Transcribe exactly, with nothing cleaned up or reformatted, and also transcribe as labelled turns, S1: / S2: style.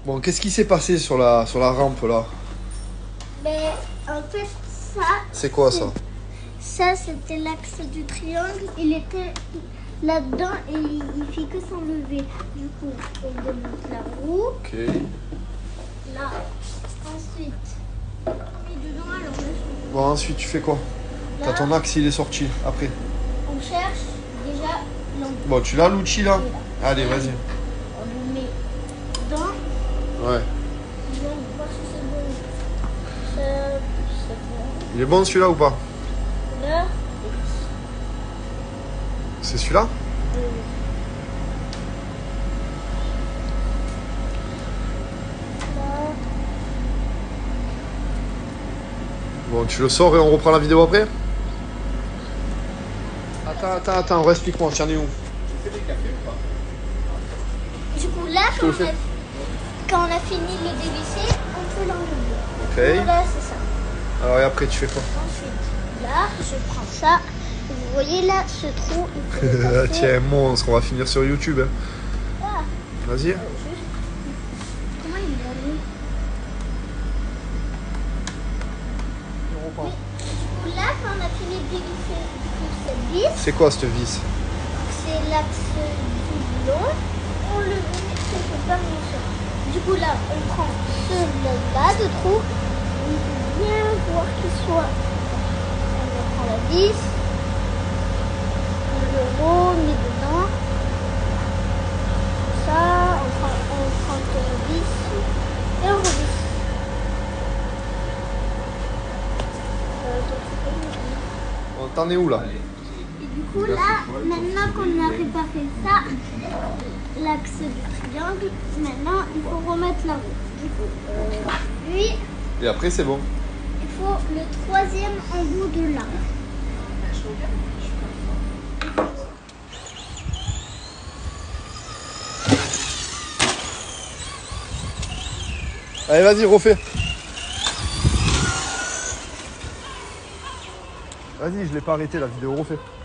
S1: Bon, qu'est-ce qui s'est passé sur la, sur la rampe là?
S2: Mais en fait, ça.
S1: C'est quoi ça?
S2: Ça, c'était l'axe du triangle. Il était là-dedans et il, il fait que s'enlever. Du coup, on démonte la roue.
S1: Ok.
S2: Là. Ensuite, oui, dedans, alors là, je-
S1: Bon, ensuite, tu fais quoi?
S2: Là.
S1: T'as ton axe, il est sorti. Après.
S2: on cherche déjà l'angle.
S1: Bon, tu l'as l'outil là?
S2: Là.
S1: Allez, vas-y.
S2: On le met dedans.
S1: Ouais.
S2: Je vais voir si c'est bon. Ça, c'est bon.
S1: Il est bon celui-là ou pas?
S2: Là.
S1: C'est celui-là?
S2: euh, là.
S1: Bon, tu le sors et on reprend la vidéo après? Attends, attends, attends, explique-moi, tiens, est où?
S2: Du coup, là,
S1: Je te
S2: quand
S1: le
S2: on,
S1: fais.
S2: a, quand on a fini de le dévisser, on peut l'enlever.
S1: Ok.
S2: Voilà, c'est ça.
S1: Alors, et après, tu fais quoi?
S2: Ensuite, là, je prends ça. Vous voyez là, ce trou, il faut le passer.
S1: Tiens, monstre, on va finir sur YouTube. Hein.
S2: Ah,
S1: Vas-y.
S2: juste. Comment il l'a mis? Oui. Du coup, là, quand on a fini de dévisser du coup, cette vis,
S1: C'est quoi cette vis?
S2: c'est l'axe du long. On le met quelque part dans ça. Du coup, là, on prend celui-là de trou. On peut bien voir qu'il soit. On prend la vis. On le remet dedans. Ça, on prend, on prend la vis et on revisse. Euh, donc, c'est pas bien.
S1: On t'en est où là?
S2: Et du coup, là, maintenant qu'on a réparé ça, l'axe du triangle, maintenant, il faut remettre la roue. Du coup, euh, lui,
S1: Et après, c'est bon.
S2: il faut le troisième en bout de là.
S1: Allez, vas-y, refais. Vas-y, je l'ai pas arrêté la vidéo, refais.